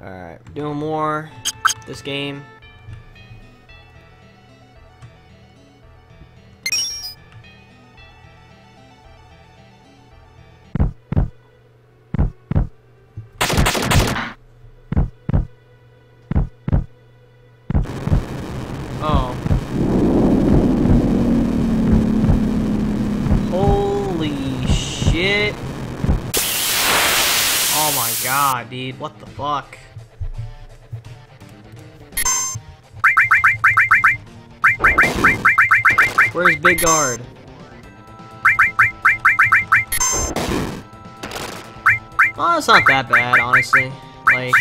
Alright, doing more this game. Oh. Holy shit. Oh my god, dude. What the fuck? Where's Big Guard? Oh, it's not that bad, honestly. Like...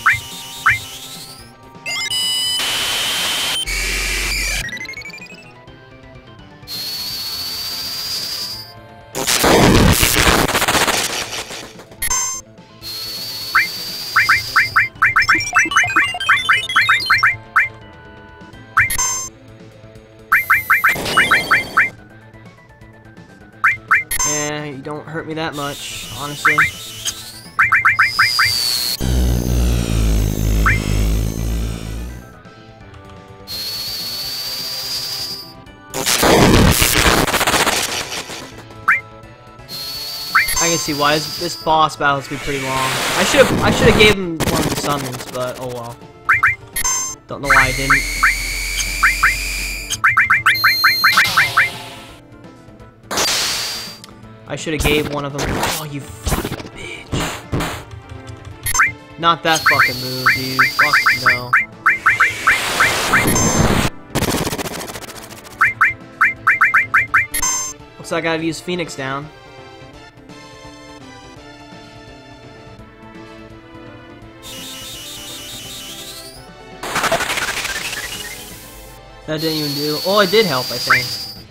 Yeah, you don't hurt me that much, honestly. I can see why this boss battle has to be pretty long. I should have gave him one of the summons, but oh well. Don't know why I didn't. I should have gave one of them. Oh, you fucking bitch! Not that fucking move, dude. Fuck no. Looks like I gotta use Phoenix down. That didn't even do. Oh, it did help, I think.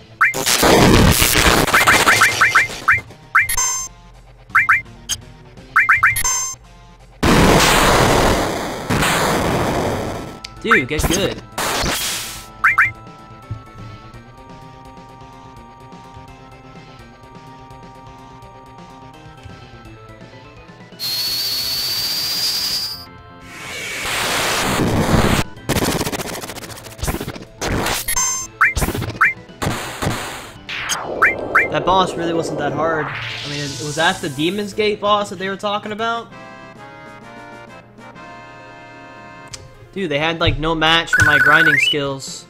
Dude, get good. That boss really wasn't that hard. I mean, was that the Demon's Gate boss that they were talking about? Dude, they had like no match for my grinding skills.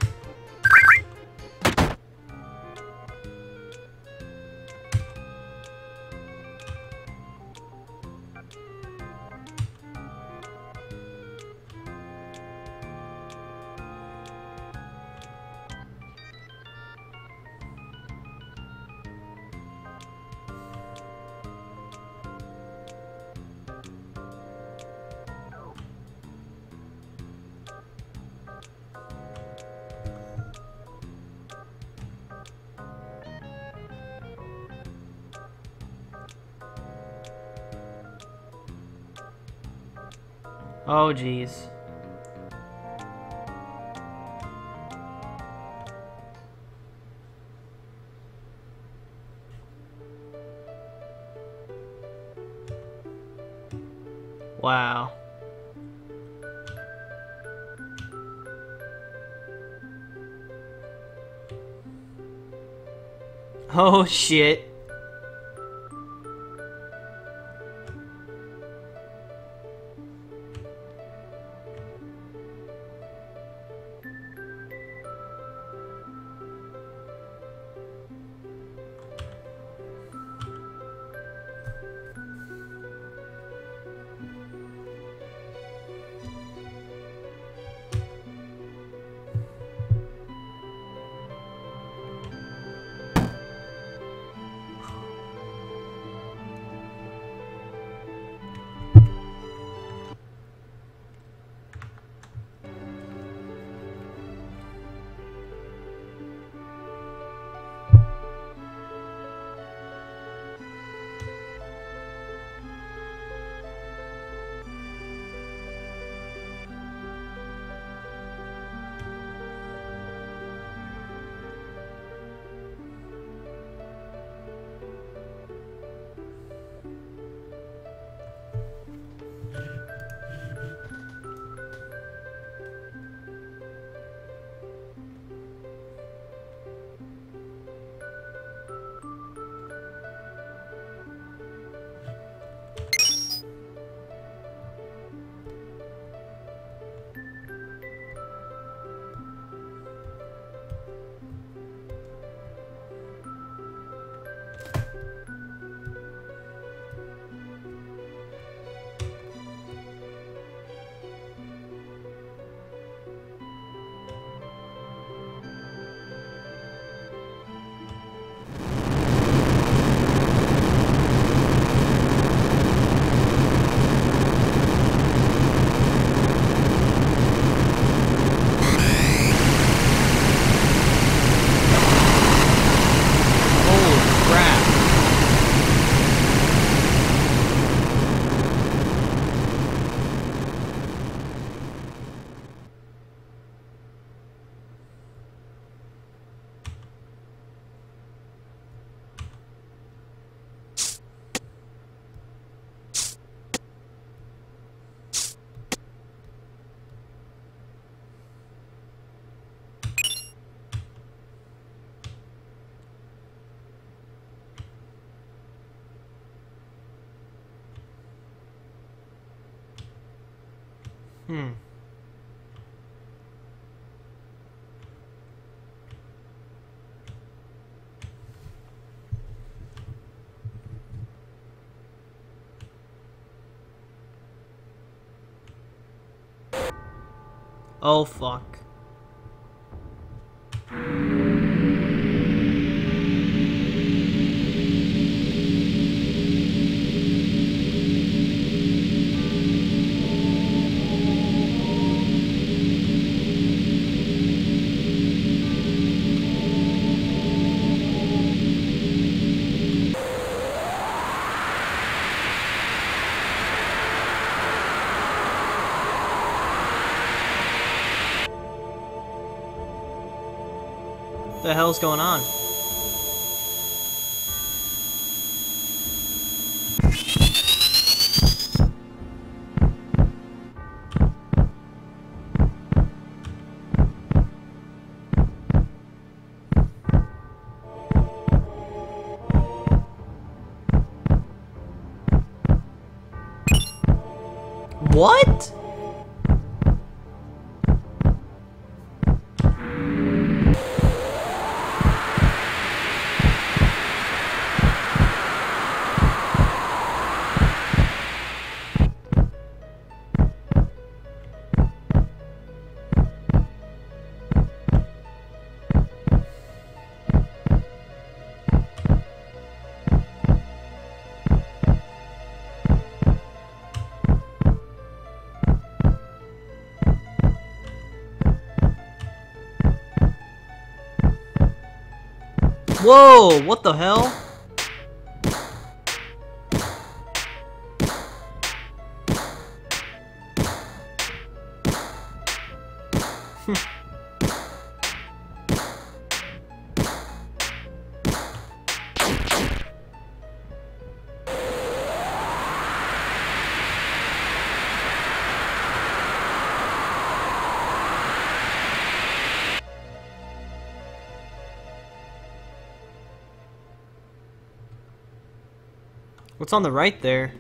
Oh, jeez. Wow. Oh, shit. Hmm. Oh, fuck. What the hell's going on? What? Whoa, what the hell? What's on the right there?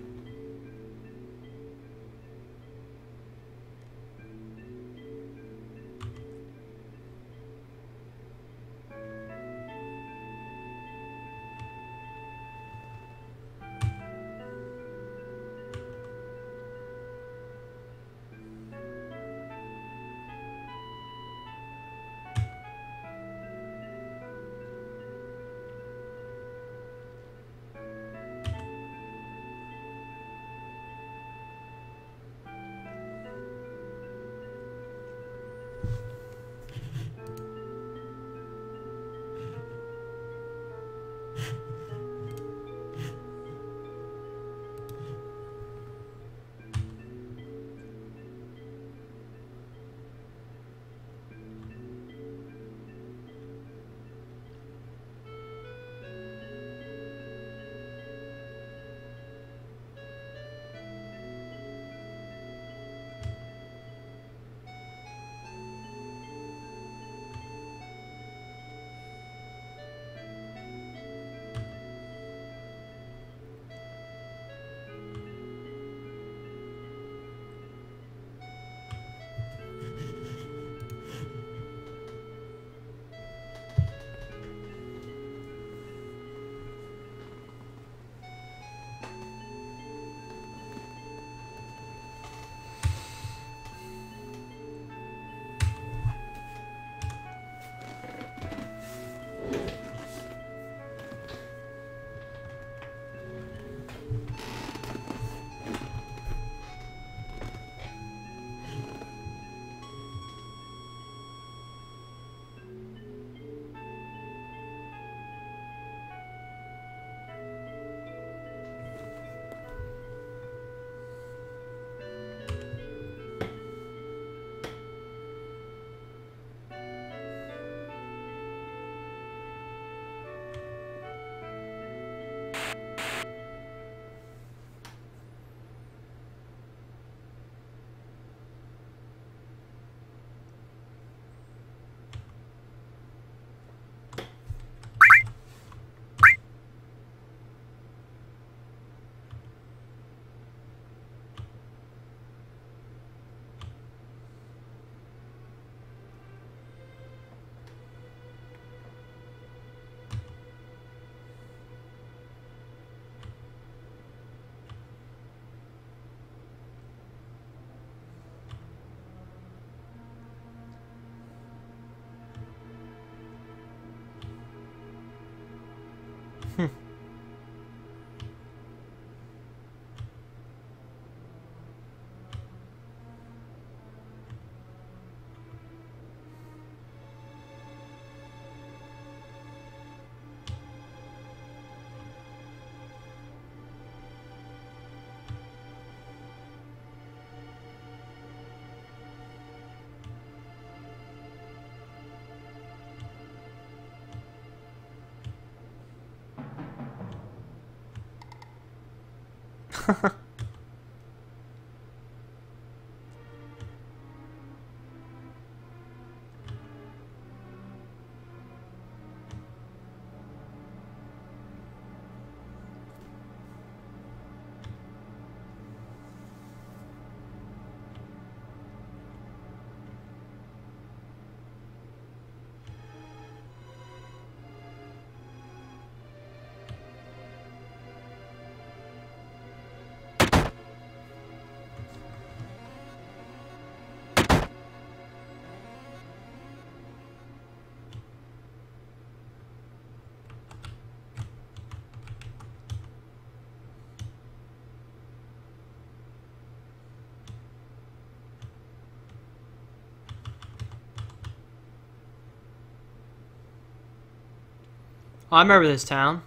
Oh, I remember this town.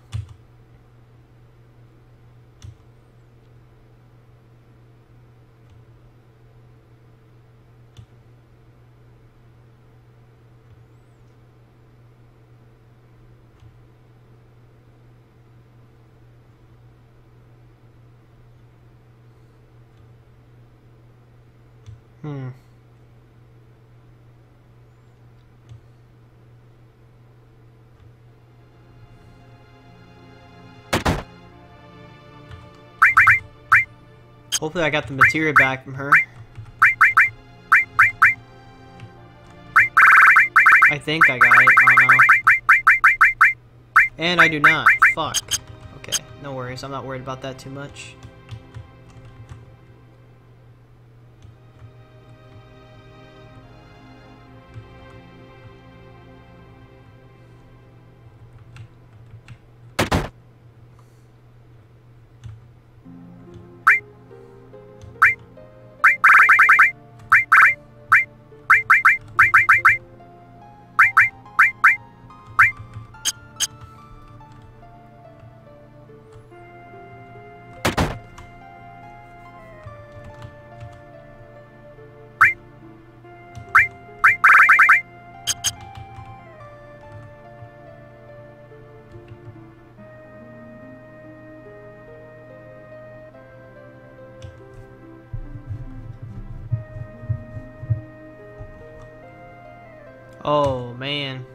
Hopefully I got the materia back from her. I think I got it. I don't know. And I do not. Fuck. Okay, no worries. I'm not worried about that too much. Oh, man.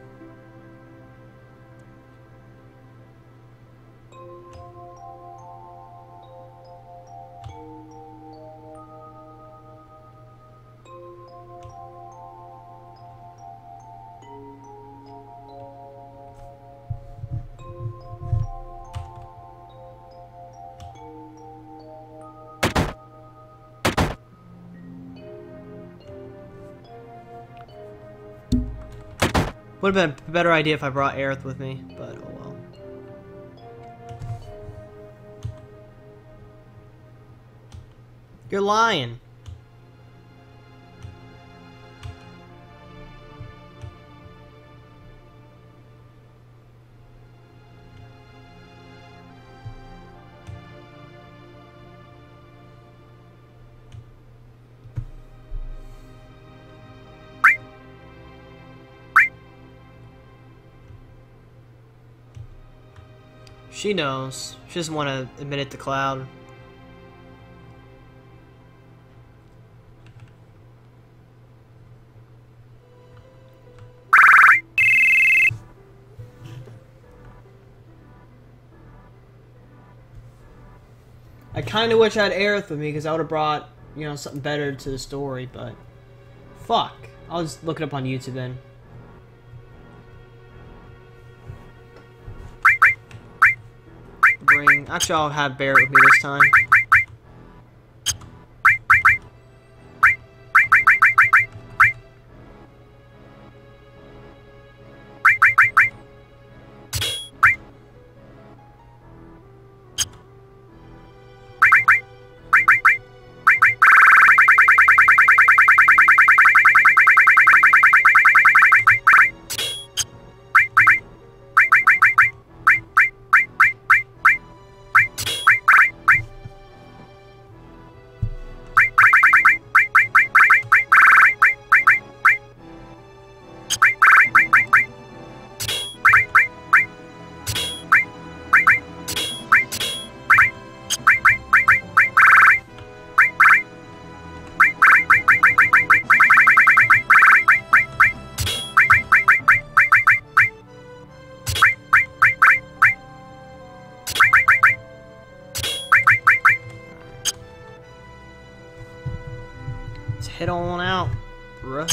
Would have been a better idea if I brought Aerith with me, but oh well. You're lying. She knows. She doesn't want to admit it to Cloud. I kind of wish I had Aerith with me because I would have brought, you know, something better to the story, but fuck. I'll just look it up on YouTube then. Actually, I'll have Barrett with me this time. Let's head on out, bruh.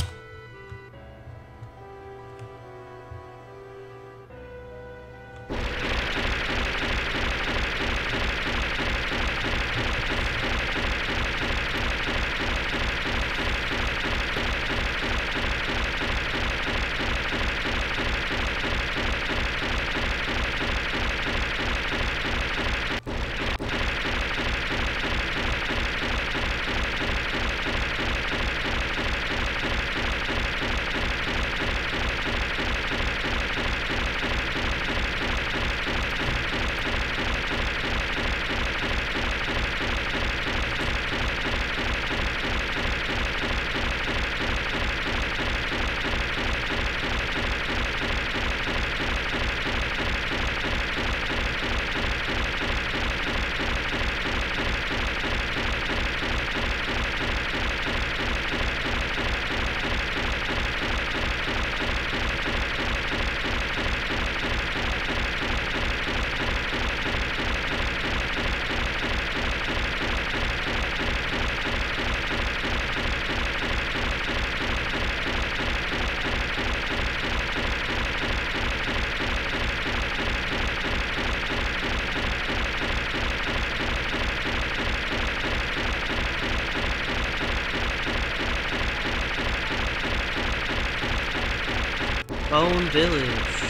Bone Village.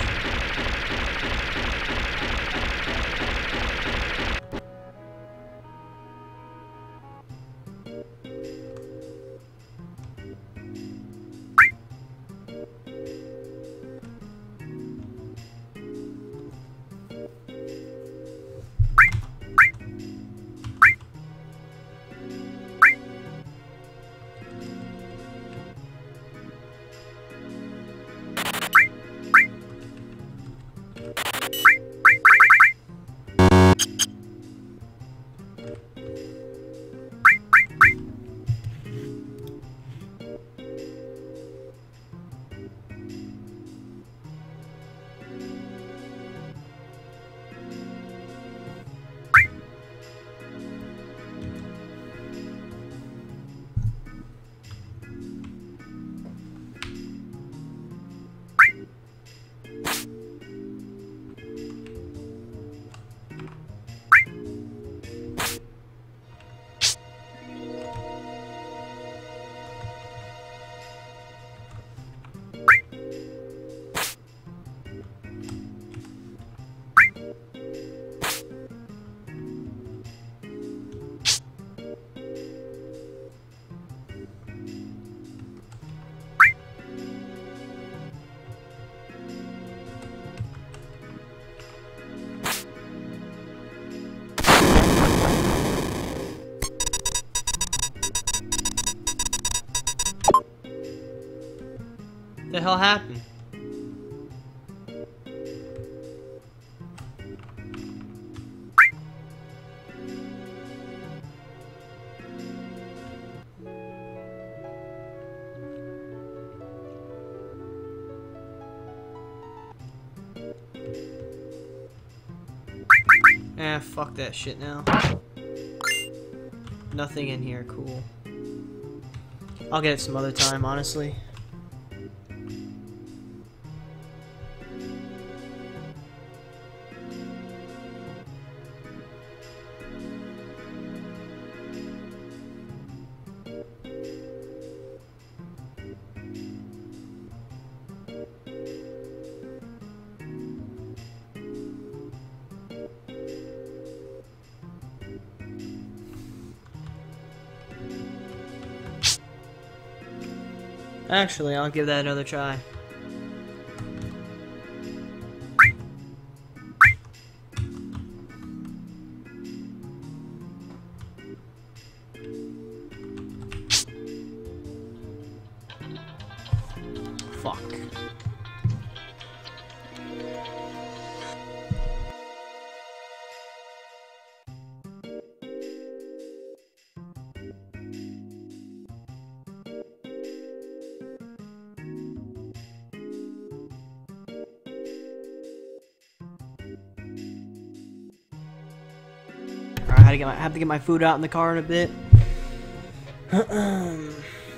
The hell happened? Ah, fuck that shit now. Nothing in here, cool. I'll get it some other time, honestly. Actually, I'll give that another try. Fuck. I have to get my food out in the car in a bit.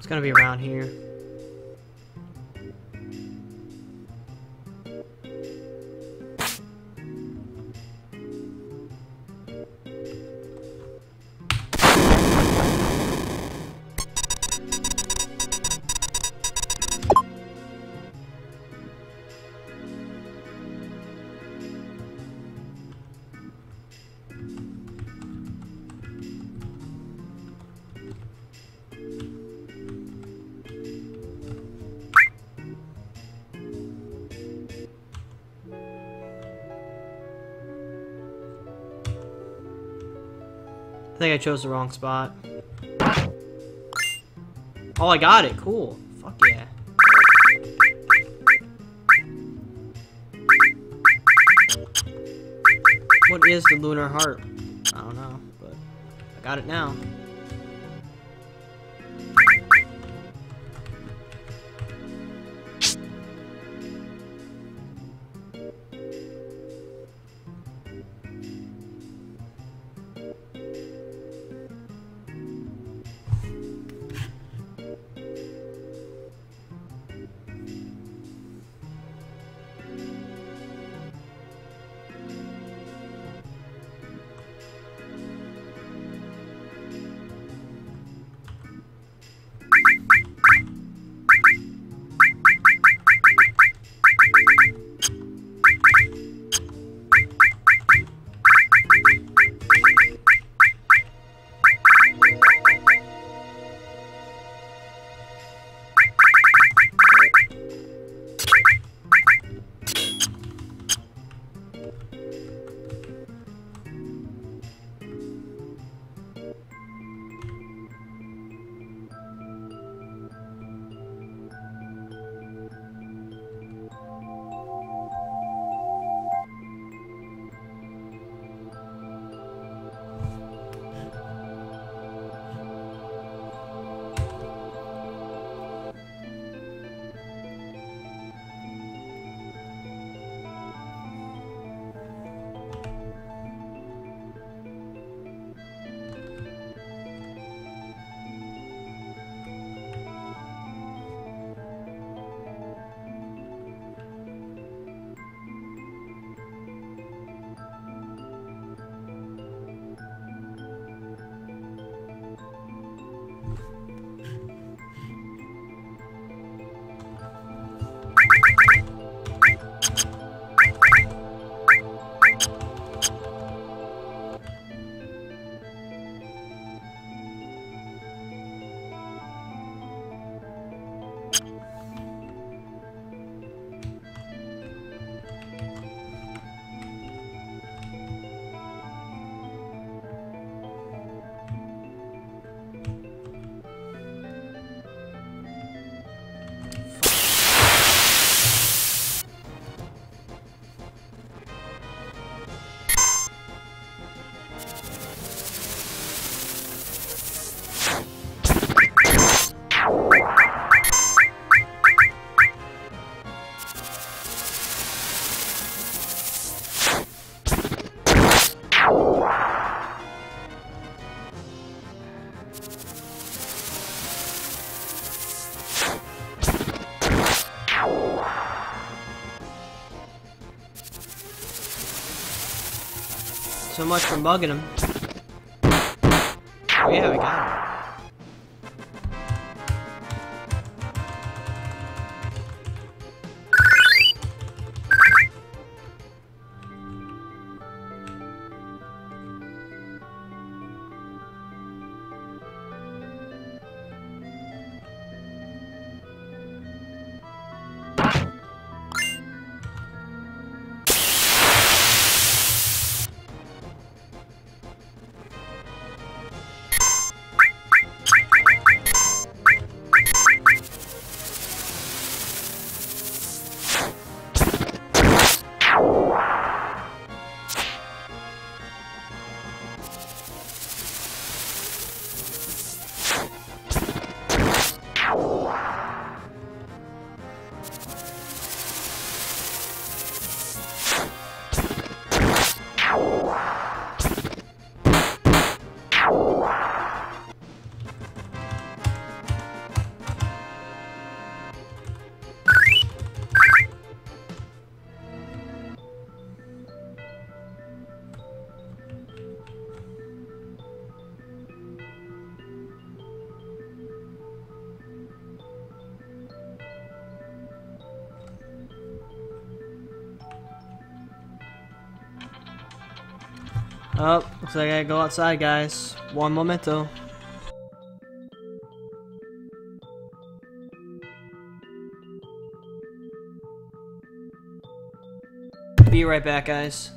gonna be around here. I think I chose the wrong spot. Oh, I got it. Cool. Fuck yeah. What is the Lunar Harp? I don't know, but I got it now. So much for mugging him. Oh yeah, we got him. Oh, looks like I gotta go outside, guys. One momento. Be right back, guys.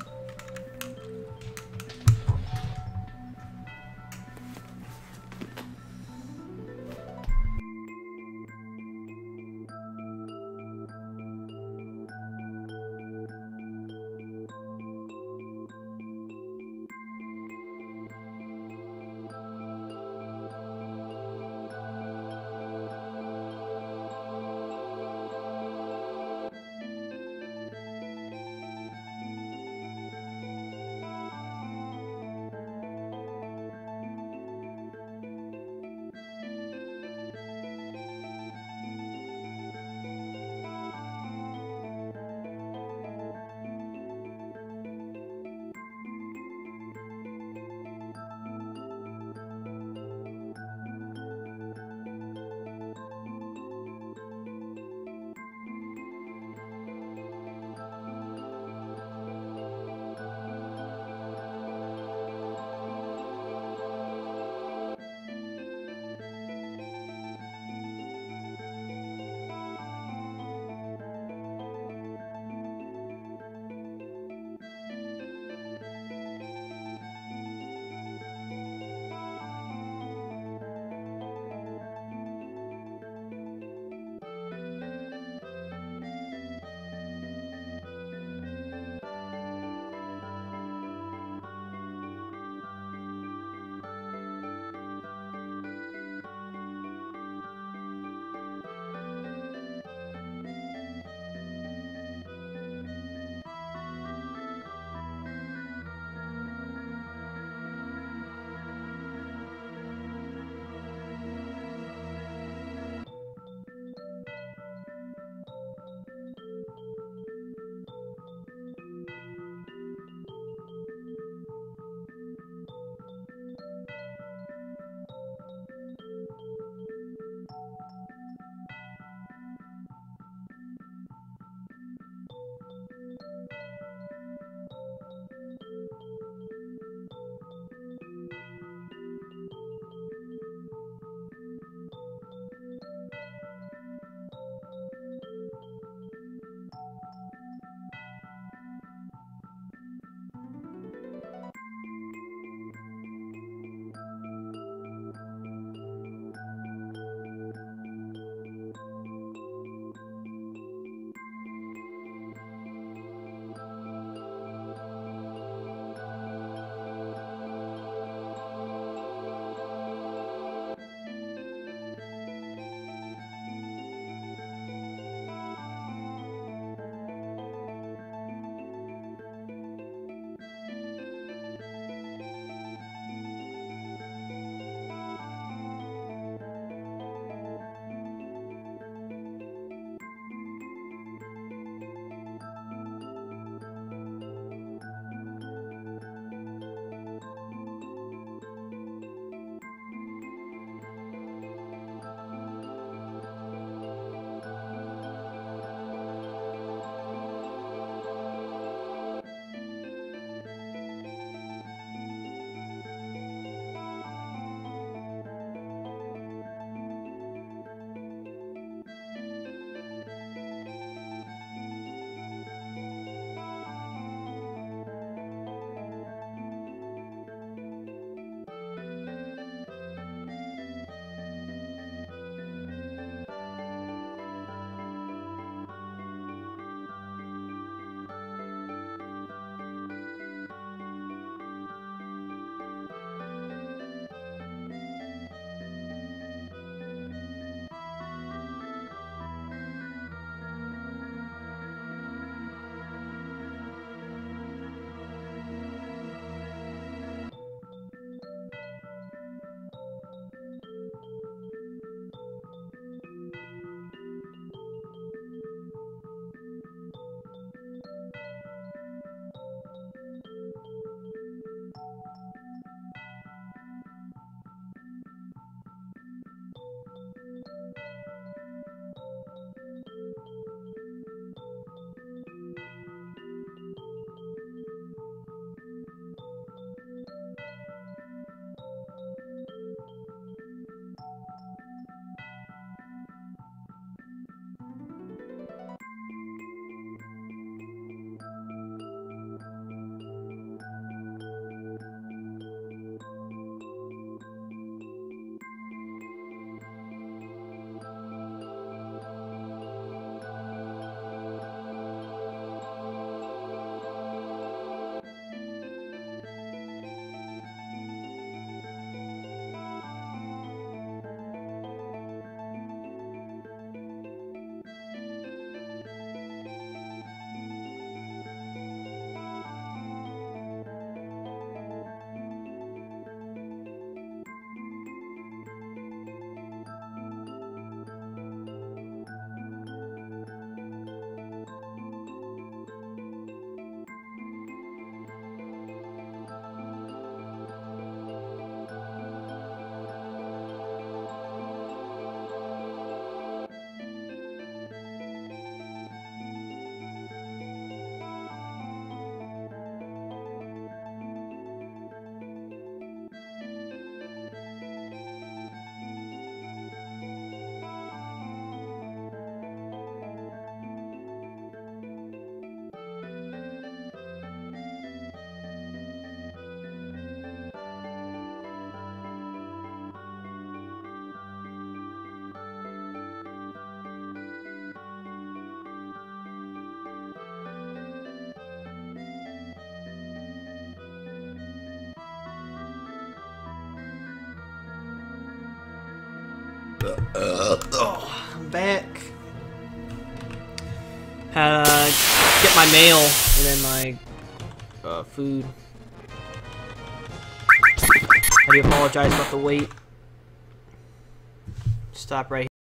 I'm back. Had to get my mail and then my food. I do apologize about the wait. Stop right here.